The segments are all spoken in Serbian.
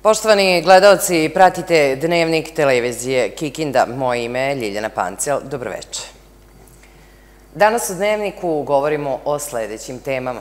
Poštovani gledalci, pratite Dnevnik televizije Kikinda. Moje ime je Ljiljana Pancel. Dobroveče. Danas u Dnevniku govorimo o sledećim temama.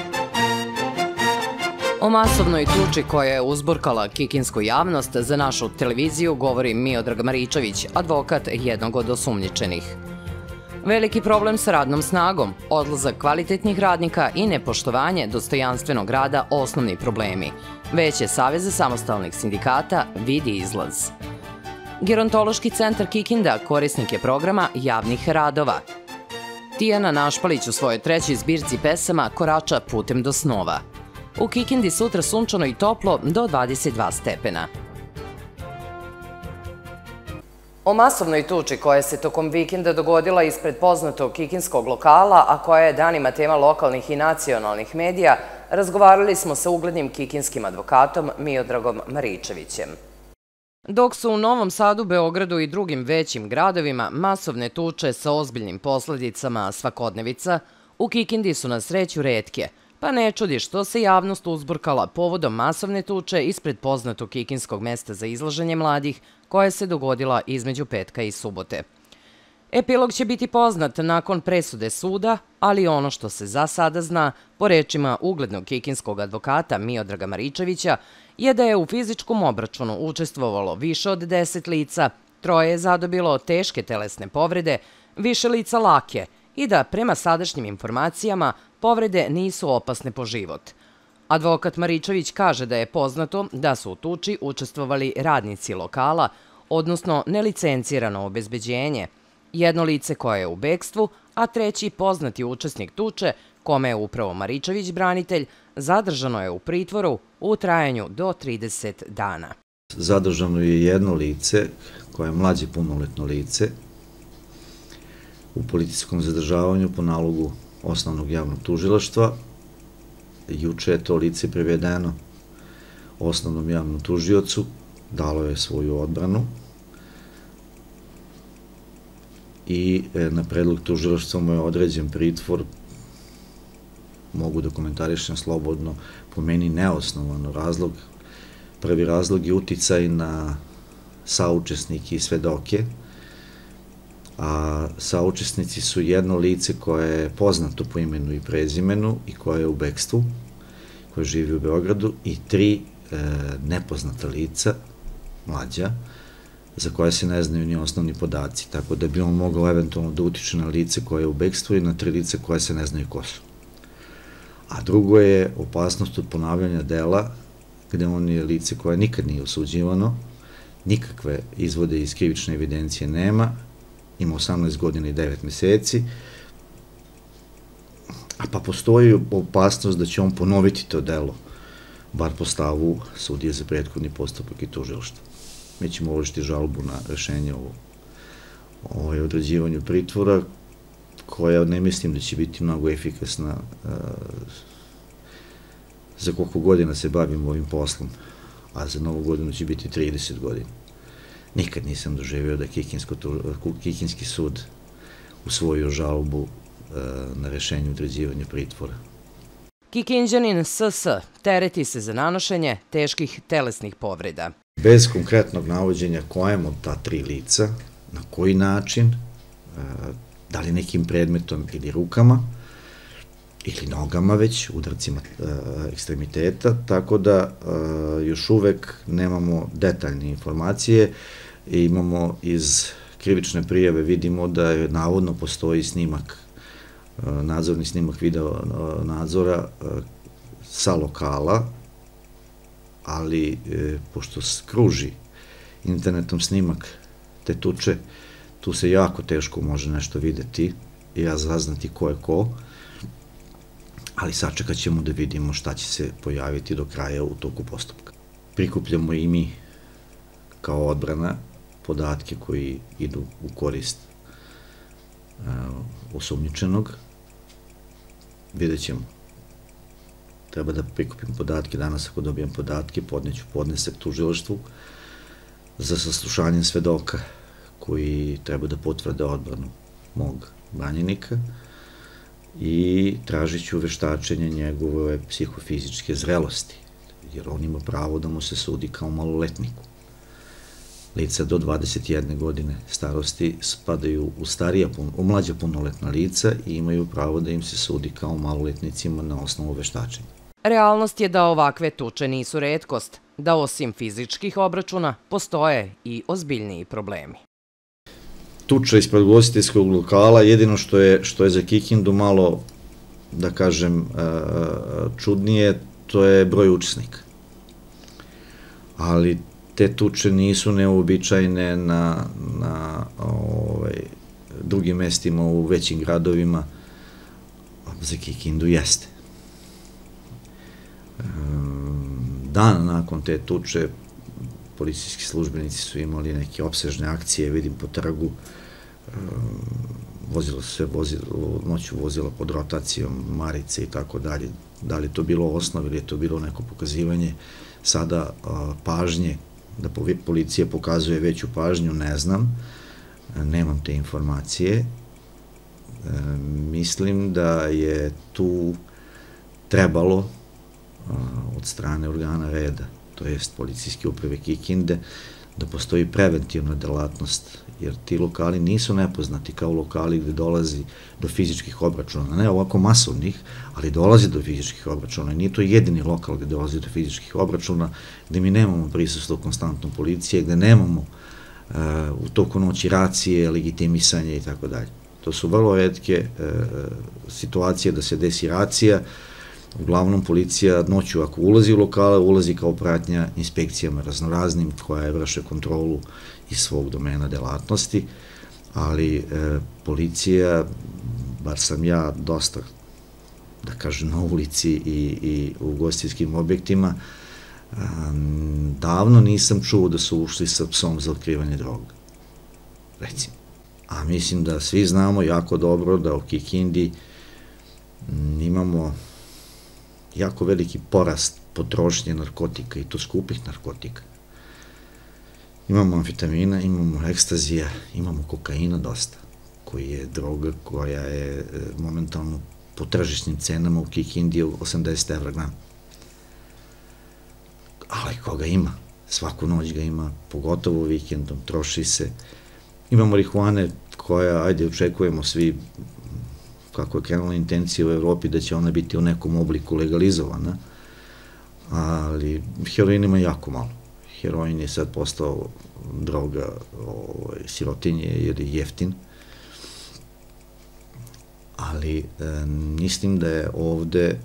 O masovnoj tuči koja je uzburkala kikinsku javnost za našu televiziju govori Miodrag Maričević, advokat jednog od osumnjičenih. Veliki problem sa radnom snagom, odlazak kvalitetnih radnika i nepoštovanje dostojanstvenog rada osnovni problemi. Veće Saveza samostalnih sindikata vidi izlaz. Gerontološki centar Kikinda korisnik je programa javnih radova. Tijana Našpalić u svojoj trećoj zbirci pesama korača putem do snova. U Kikindi sutra sunčano i toplo do 22 stepena. O masovnoj tuči koja se tokom vikenda dogodila ispred poznatog kikinskog lokala, a koja je danima tema lokalnih i nacionalnih medija, razgovarali smo sa uglednim kikinskim advokatom Miodragom Maričevićem. Dok su u Novom Sadu, Beogradu i drugim većim gradovima masovne tuče sa ozbiljnim posledicama svakodnevica, u Kikindi su na sreću retke, pa ne čudi što se javnost uzburkala povodom masovne tuče ispred poznatog kikinskog mesta za izlaženje mladih, koja se dogodila između petka i subote. Epilog će biti poznat nakon presude suda, ali ono što se za sada zna, po rečima uglednog kikinskog advokata Miodraga Maričevića, je da je u fizičkom obračunu učestvovalo više od 10 lica, 3 je zadobilo teške telesne povrede, više lica lake i da, prema sadašnjim informacijama, povrede nisu opasne po život. Advokat Maričević kaže da je poznato da su u tuči učestvovali radnici lokala, odnosno nelicencirano obezbeđenje, jedno lice koje je u bekstvu, a treći poznati učesnik tuče, kome je upravo Maričević branitelj, zadržano je u pritvoru u trajanju do 30 dana. Zadržano je jedno lice, koje je mlađe punoletno lice, u policijskom zadržavanju po nalogu osnovnog javnog tužilaštva. Juče je to lice privedeno osnovnom javnom tužiocu, dalo je svoju odbranu i na predlog tužilaštva mu je određen pritvor, mogu da komentarišem slobodno, po meni neosnovano razlog. Prvi razlog je uticaj na saučesnike i svedoke, a saučesnici su jedno lice koje je poznato po imenu i prezimenu i koje je u bekstvu, koje živi u Beogradu, i 3 nepoznata lica, mlađa, za koje se ne znaju ni osnovni podaci, tako da bi on mogao eventualno da utiče na lice koje je u bekstvu i na 3 lice koje se ne znaju ko su. A drugo je opasnost od ponavljanja dela, gde on je lice koje nikad nije osuđivano, nikakve izvode iz krivične evidencije nema, ima 18 godina i 9 meseci, a pa postoji opasnost da će on ponoviti to delo, bar po stavu sudije za prethodni postupak i tužilaštva. Mi ćemo uložiti žalbu na rešenje o određivanju pritvora, koja ne mislim da će biti mnogo efikasna za koliko godina se bavim ovim poslom, a za novu godinu će biti 30 godina. Nikad nisam doživio da Kikinski sud usvojio žalbu na rešenju određivanja pritvora. Kikinđanin SS tereti se za nanošenje teških telesnih povreda. Bez konkretnog navođenja kojem od ta 3 lica, na koji način, da li nekim predmetom ili rukama, ili nogama već, udarcima ekstremiteta, tako da još uvek nemamo detaljne informacije. Imamo iz krivične prijave, vidimo da je navodno postoji snimak, nadzorni snimak video nadzora sa lokala, ali pošto kruži internetom snimak te tuče, tu se jako teško može nešto videti i razaznati ko je ko, ali sačekat ćemo da vidimo šta će se pojaviti do kraja u toku postupka. Prikupljamo i mi kao odbrana podatke koji idu u korist osumnjičenog. Vidjet ćemo. Treba da prikupim podatke danas, ako dobijem podatke, podneću podnesak tužilaštvu za saslušanje svedoka koji treba da potvrde odbranu mog branjenika i tražit ću veštačenje njegove psihofizičke zrelosti, jer on ima pravo da mu se sudi kao maloletniku. Lica do 21 godine starosti spadaju u mlađa punoletna lica i imaju pravo da im se sudi kao maloletnicima na osnovu veštačenja. Realnost je da ovakve tuče nisu retkost, da osim fizičkih obračuna postoje i ozbiljniji problemi. Tuča ispred ugostiteljskog lokala, jedino što je za Kikindu malo, da kažem, čudnije, to je broj učesnika. Ali te tuče nisu neuobičajene na drugim mestima u većim gradovima, za Kikindu jeste. Dan nakon te tuče policijski službenici su imali neke opsežne akcije, vidim po trgu, vozilo se noću vozila pod rotacijom, marice i tako dalje. Da li je to bilo osnov ili je to bilo neko pokazivanje sada pažnje, da policija pokazuje veću pažnju, ne znam, nemam te informacije. Mislim da je tu trebalo od strane organa reda, to jest policijske uprave Kikinde, da postoji preventivna delatnost, jer ti lokali nisu nepoznati kao lokali gde dolazi do fizičkih obračuna, ne ovako masovnih, ali dolazi do fizičkih obračuna i nije to jedini lokal gde dolazi do fizičkih obračuna, gde mi nemamo prisustvo konstantno policije, gde nemamo u toku noći racije, legitimisanje i tako dalje. To su vrlo retke situacije da se desi racija. Uglavnom, policija noću ako ulazi u lokale, ulazi kao pratnja inspekcijama raznoraznim koja vrše kontrolu iz svog domena delatnosti, ali policija, bar sam ja dosta, da kažem, na ulici i u ugostiteljskim objektima, davno nisam čuo da su ušli sa psom za otkrivanje droga, recimo. A mislim da svi znamo jako dobro da u Kikindi imamo jako veliki porast potrošnje narkotika i to skupih narkotika. Imamo amfetamina, imamo ekstazija, imamo kokaina dosta, koji je droga koja je momentalno po tržišnim cenama u Kikindi 80 evra gram. Ali koga ima? Svaku noć ga ima, pogotovo vikendom, troši se. Imamo marihuane koja, ajde, očekujemo svi, kako je krenula intencija u Evropi, da će ona biti u nekom obliku legalizovana, ali heroin ima jako malo. Heroin je sad postao droga sirotinje jer je jeftin, ali mislim da je ovde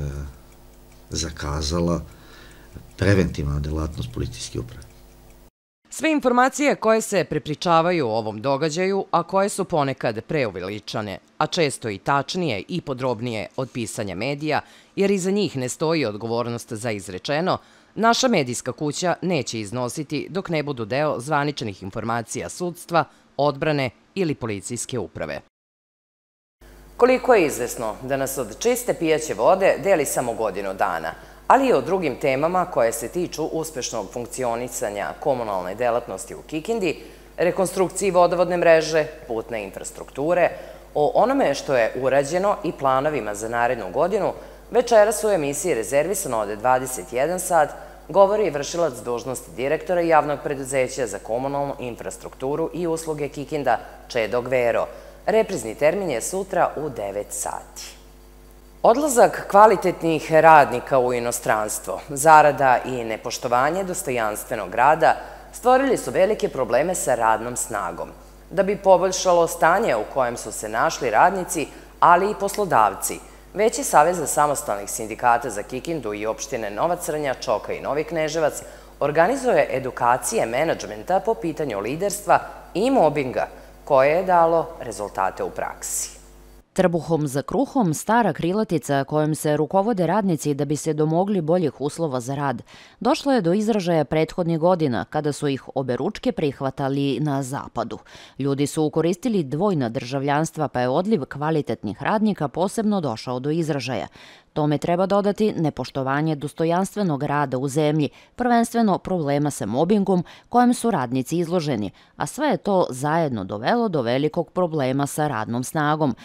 zakazala preventivna delatnost policijske uprave. Sve informacije koje se prepričavaju o ovom događaju, a koje su ponekad preuveličane, a često i tačnije i podrobnije od pisanja medija, jer iza njih ne stoji odgovornost za izrečeno, naša medijska kuća neće iznositi dok ne budu deo zvaničnih informacija sudstva, odbrane ili policijske uprave. Koliko je izvesno da nas od čiste pijaće vode deli samo godinu dana, ali i o drugim temama koje se tiču uspešnog funkcionisanja komunalne delatnosti u Kikindi, rekonstrukciji vodovodne mreže, putne infrastrukture, o onome što je urađeno i planovima za narednu godinu, večeras u emisiji rezervisano od 21 sat govori vršilac dužnosti direktora javnog preduzeća za komunalnu infrastrukturu i usluge Kikinda Čedo Gvero. Reprizni termin je sutra u 9 sati. Odlazak kvalitetnih radnika u inostranstvo, zarada i nepoštovanje dostojanstvenog rada stvorili su velike probleme sa radnom snagom. Da bi poboljšalo stanje u kojem su se našli radnici, ali i poslodavci, Veći savez samostalnih sindikata za Kikindu i opštine Nova Crnja, Čoka i Novi Kneževac organizuje edukacije menadžmenta po pitanju liderstva i mobinga, koje je dalo rezultate u praksi. Trbuhom za kruhom, stara krilatica kojom se rukovode radnici da bi se domogli boljih uslova za rad, došla je do izražaja prethodnih godina kada su ih oberučke prihvatali na zapadu. Ljudi su koristili dvojna državljanstva pa je odliv kvalitetnih radnika posebno došao do izražaja. Tome treba dodati nepoštovanje dostojanstvenog rada u zemlji, prvenstveno problema sa mobingom kojem su radnici izloženi, a sve je to zajedno dovelo do velikog problema sa radnom snagom, kaže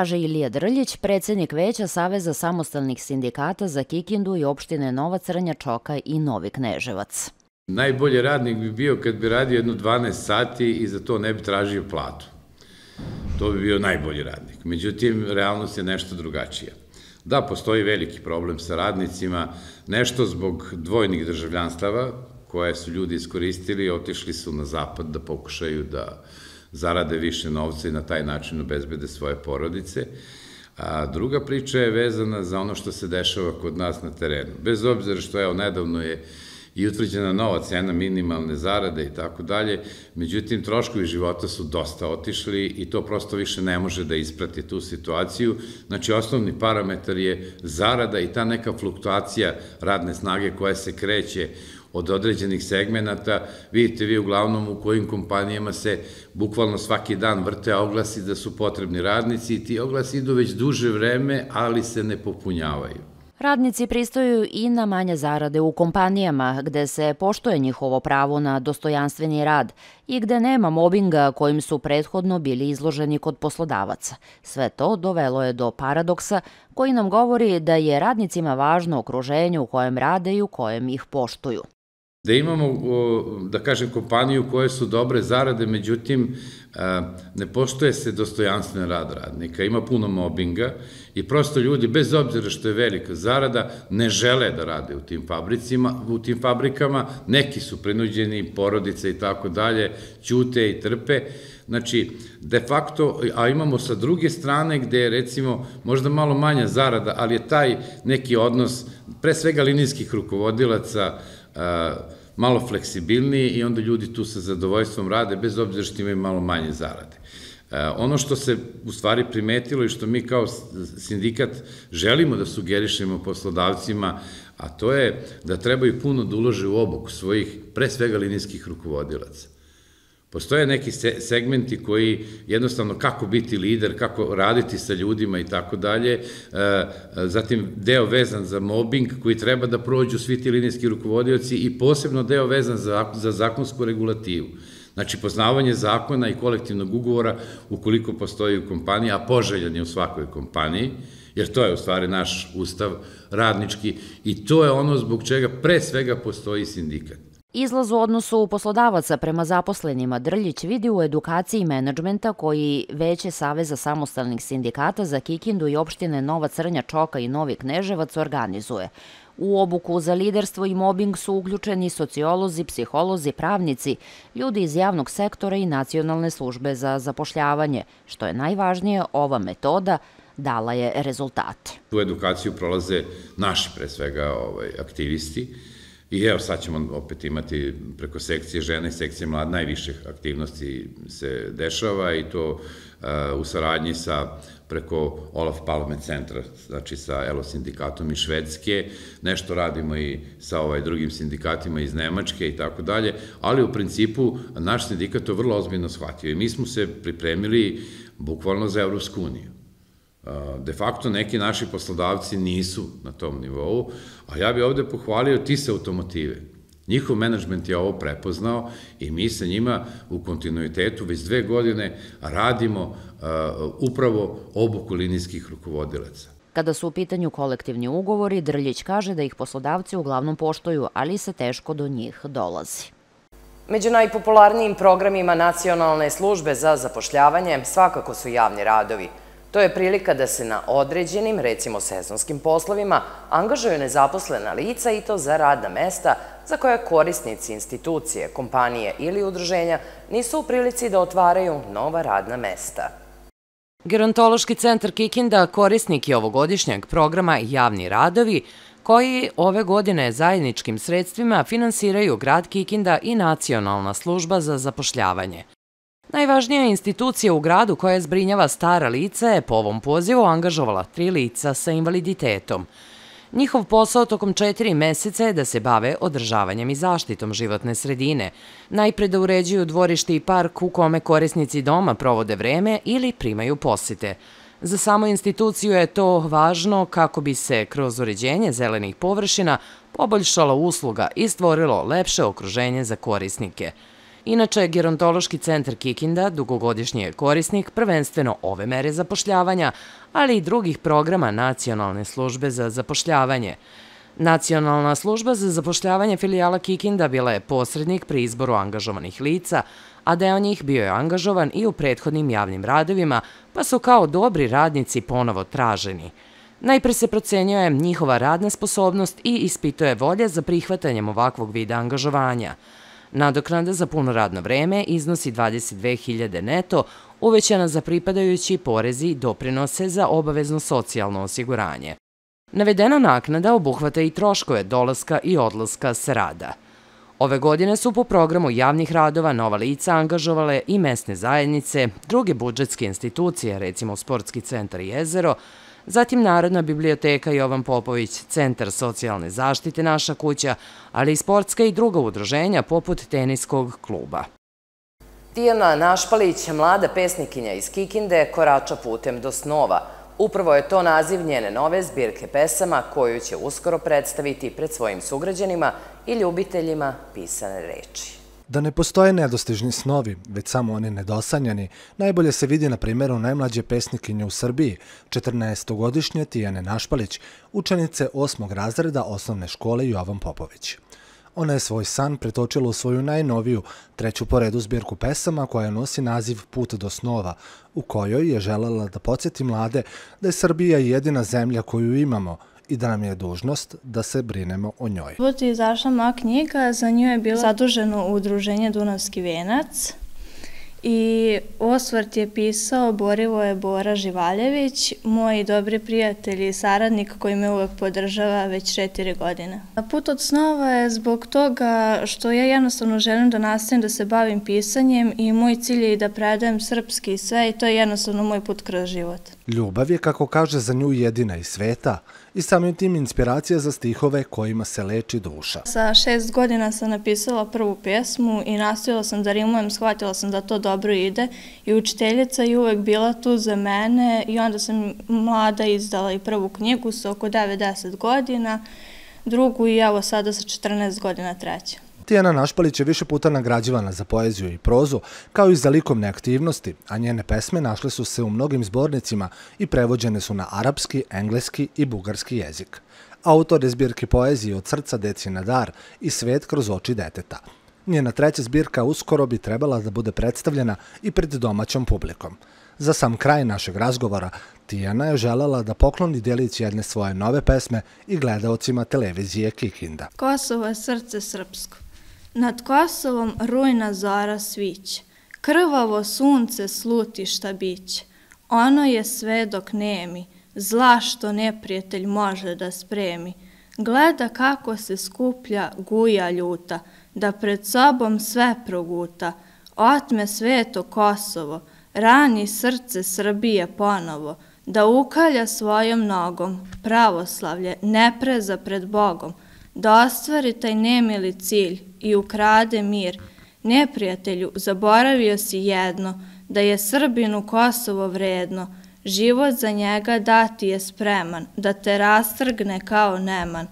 kaže Ilija Drljić, predsjednik Veća Saveza samostalnih sindikata za Kikindu i opštine Nova Crnja, Čoka i Novi Kneževac. Najbolji radnik bi bio kad bi radio jedno 12 sati i za to ne bi tražio platu. To bi bio najbolji radnik. Međutim, realnost je nešto drugačija. Da, postoji veliki problem sa radnicima, nešto zbog dvojnih državljanstava koje su ljudi iskoristili, otišli su na zapad da pokušaju da zarade više novca i na taj način obezbede svoje porodice. A druga priča je vezana za ono što se dešava kod nas na terenu. Bez obzira što, evo, nedavno je i utvrđena nova cena minimalne zarade i tako dalje, međutim, troškovi života su dosta otišli i to prosto više ne može da isprati tu situaciju. Znači, osnovni parametar je zarada i ta neka fluktuacija radne snage koja se kreće od određenih segmenata. Vidite vi uglavnom u kojim kompanijama se bukvalno svaki dan vrte oglasi da su potrebni radnici i ti oglasi idu već duže vreme, ali se ne popunjavaju. Radnici pristaju i na manje zarade u kompanijama, gde se poštuje njihovo pravo na dostojanstveni rad i gde nema mobinga kojim su prethodno bili izloženi kod poslodavaca. Sve to dovelo je do paradoksa koji nam govori da je radnicima važno okruženje u kojem rade i u kojem ih poštuju. Da imamo, da kažem, kompaniju koje su dobre zarade, međutim, ne poštuje se dostojanstven rad radnika, ima puno mobinga i prosto ljudi, bez obzira što je velika zarada, ne žele da rade u tim fabrikama, neki su prinuđeni, porodice i tako dalje, ćute i trpe. Znači, de facto, a imamo sa druge strane gde je, recimo, možda malo manja zarada, ali je taj neki odnos, pre svega linijskih rukovodilaca, malo fleksibilniji i onda ljudi tu sa zadovoljstvom rade, bez obzira što imaju malo manje zarade. Ono što se u stvari primetilo i što mi kao sindikat želimo da sugerišemo poslodavcima, a to je da trebaju puno da ulože u obuku svojih, pre svega linijskih rukovodilaca. Postoje neki segmenti koji jednostavno kako biti lider, kako raditi sa ljudima i tako dalje, zatim deo vezan za mobbing koji treba da prođu svi ti linijski rukovodioci i posebno deo vezan za zakonsku regulativu. Znači, poznavanje zakona i kolektivnog ugovora ukoliko postoji u kompaniji, a poželjan je u svakoj kompaniji, jer to je u stvari naš ustav radnički i to je ono zbog čega pre svega postoji sindikat. Izlaz u odnosu poslodavaca prema zaposlenima Drljić vidi u edukaciji menadžmenta koji Veće Saveza samostalnih sindikata za Kikindu i opštine Nova Crnja, Čoka i Novi Kneževac organizuje. U obuku za liderstvo i mobing su uključeni sociolozi, psiholozi, pravnici, ljudi iz javnog sektora i Nacionalne službe za zapošljavanje. Što je najvažnije, ova metoda dala je rezultate. Tu edukaciju prolaze naši, pre svega, aktivisti. I evo, sad ćemo opet imati preko sekcije žene i sekcije mlad, najviše aktivnosti se dešava i to u saradnji sa preko Olaf Palme centra, znači sa ELO sindikatom iz Švedske, nešto radimo i sa drugim sindikatima iz Nemačke i tako dalje, ali u principu naš sindikat to vrlo ozbiljno shvatio i mi smo se pripremili bukvalno za Evropsku uniju. De facto neki naši poslodavci nisu na tom nivou, a ja bih ovde pohvalio TIS Automotive. Njihov menadžment je ovo prepoznao i mi sa njima u kontinuitetu već 2 godine radimo upravo obuku linijskih rukovodilaca. Kada su u pitanju kolektivni ugovori, Drljić kaže da ih poslodavci uglavnom poštuju, ali se teško do njih dolazi. Među najpopularnijim programima Nacionalne službe za zapošljavanje svakako su javni radovi. To je prilika da se na određenim, recimo sezonskim poslovima, angažuju nezaposlena lica i to za radna mesta za koje korisnici institucije, kompanije ili udruženja nisu u prilici da otvaraju nova radna mesta. Gerontološki centar Kikinda korisnik je ovogodišnjeg programa Javni radovi, koji ove godine zajedničkim sredstvima finansiraju grad Kikinda i Nacionalna služba za zapošljavanje. Najvažnija institucija u gradu koja zbrinjava stara lica je po ovom pozivu angažovala 3 lica sa invaliditetom. Njihov posao tokom 4 meseca je da se bave održavanjem i zaštitom životne sredine, najpre da uređuju dvorište i park u kome korisnici doma provode vreme ili primaju posete. Za samu instituciju je to važno kako bi se kroz uređenje zelenih površina poboljšala usluga i stvorilo lepše okruženje za korisnike. Inače, Gerontološki centar Kikinda dugogodišnji je korisnik prvenstveno ove mere zapošljavanja, ali i drugih programa Nacionalne službe za zapošljavanje. Nacionalna služba za zapošljavanje filijala Kikinda bila je posrednik pri izboru angažovanih lica, a deo njih bio je angažovan i u prethodnim javnim radovima, pa su kao dobri radnici ponovo traženi. Najpre se procenjuje njihova radna sposobnost i ispituje volja za prihvatanjem ovakvog vida angažovanja. Nadoknada za puno radno vreme iznosi 22.000 neto, uvećana za pripadajući porezi i doprinose za obavezno socijalno osiguranje. Navedena naknada obuhvata i troškove dolaska i odlaska sa rada. Ove godine su po programu javnih radova nova lica angažovale i mesne zajednice, druge budžetske institucije, recimo Sportski centar Jezero, zatim Narodna biblioteka Jovan Popović, Centar socijalne zaštite Naša kuća, ali i sportska i druga udruženja poput teniskog kluba. Tijana Našpalić, mlada pesnikinja iz Kikinde, korača putem do snova. Upravo je to naziv njene nove zbirke pesama koju će uskoro predstaviti pred svojim sugrađanima i ljubiteljima pisane reči. Da ne postoje nedostižni snovi, već samo oni nedosanjani, najbolje se vidi na primjeru najmlađe pesnikinje u Srbiji, 14-godišnje Tijane Našpalić, učenice 8. razreda osnovne škole Jovan Popović. Ona je svoj san pretočila u svoju najnoviju, 3. po redu zbirku pesama koja nosi naziv Put do snova, u kojoj je želela da podsjeti mlade da je Srbija jedina zemlja koju imamo i da nam je dužnost da se brinemo o njoj. Put je izašla moja knjiga, za nju je bilo zaduženo udruženje Dunavski venac i osvrt je pisao Borivoje Bora Živaljević, moj dobri prijatelj i saradnik koji me uvek podržava već 4 godine. Put od snova je zbog toga što ja jednostavno želim da nastavim da se bavim pisanjem i moj cilj je i da predajem srpski i sve i to je jednostavno moj put kroz život. Ljubav je, kako kaže, za nju jedina iz sveta i samim tim inspiracija za stihove kojima se leči duša. Sa 6 godina sam napisala prvu pjesmu i nastojala sam da rimujem, shvatila sam da to dobro ide i učiteljica je uvek bila tu za mene i onda sam mlada izdala i prvu knjigu sa oko 9-10 godina, drugu i evo sada sa 14 godina treća. Tijana Našpalić je više puta nagrađivana za poeziju i prozu, kao i za likovne aktivnosti, a njene pesme našle su se u mnogim zbornicima i prevođene su na arapski, engleski i bugarski jezik. Autor je zbirke poezije Od srca deci na dar i Svet kroz oči deteta. Njena 3. zbirka uskoro bi trebala da bude predstavljena i pred domaćom publikom. Za sam kraj našeg razgovora, Tijana je želela da pokloni delić jedne svoje nove pesme i gledaocima televizije Kikinda. Kosovo je srce srpsko. Nad Kosovom rujna zora sviće, krvavo sunce sluti šta biće. Ono je sve dok nemi, zla što neprijatelj može da spremi. Gleda kako se skuplja guja ljuta, da pred sobom sve proguta. Otme sveto Kosovo, rani srce Srbije ponovo, da ukalja svojom nogom, pravoslavlje ne preza pred Bogom, da ostvari taj nemili cilj i ukrade mir. Neprijatelju, zaboravio si jedno, da je Srbinu Kosovo vredno, život za njega dati je spreman, da te rastrgne kao neman.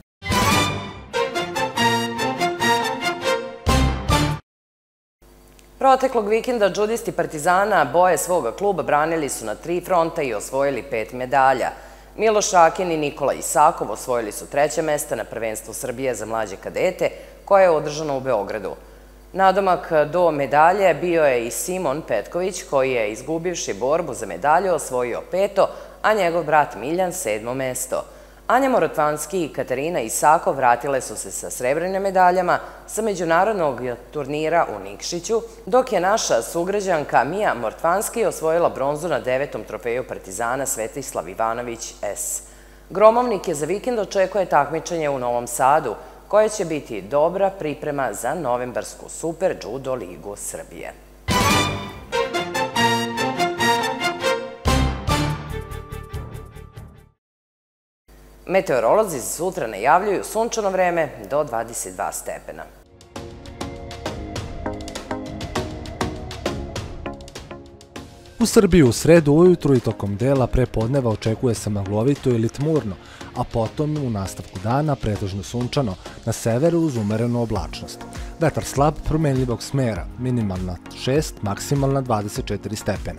Proteklog vikenda džudisti Partizana boje svoga kluba branili su na 3 fronta i osvojili 5 medalja. Miloš Rakin i Nikola Isakov osvojili su 3. mesta na prvenstvu Srbije za mlađe kadete, koje je održano u Beogradu. Nadomak do medalje bio je i Simon Petković, koji je, izgubivši borbu za medalju, osvojio 5., a njegov brat Miljan 7. mesto. Anja Morotvanski i Katarina Isakov vratile su se sa srebrnim medaljama sa međunarodnog turnira u Nikšiću, dok je naša sugrađanka Mija Morotvanski osvojila bronzu na 9. trofeju Partizana Svetislav Ivanović S. Gromovnik za vikend očekuje takmičenje u Novom Sadu, koje će biti dobra priprema za novembarsku Super Judo ligu Srbije. Meteorolozi za sutra najavljuju sunčano vreme do 22 stepena. U U Srbiji u sredu ujutru i tokom dela prepodneva očekuje se maglovito ili tmurno, a potom u nastavku dana pretežno sunčano, na severu uz umerenu oblačnost. Vetar slab promenljivog smera, minimalna 6, maksimalna 24 stepena.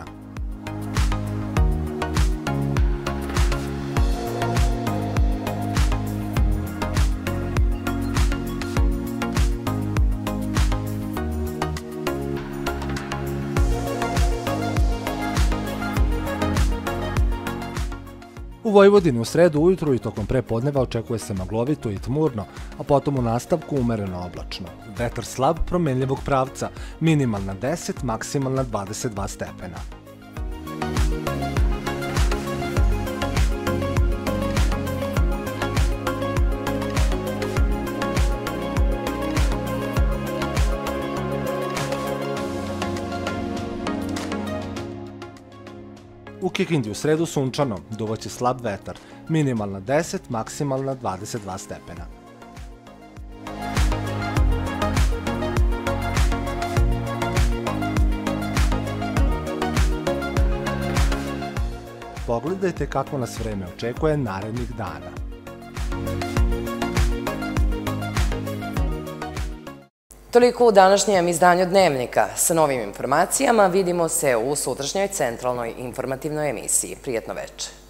U Vojvodini u sredu ujutru i tokom prepodneva očekuje se maglovito i tmurno, a potom u nastavku umereno oblačno. Vetar slab promenljivog pravca, minimalna 10, maksimalna 22 stepena. U Kikindi u sredu sunčano, duvaće slab vetar, minimalna 10, maksimalna 22 stepena. Pogledajte kako nas vreme očekuje narednih dana. Toliko u današnjem izdanju Dnevnika. Sa novim informacijama vidimo se u sutrašnjoj centralnoj informativnoj emisiji. Prijetno veče.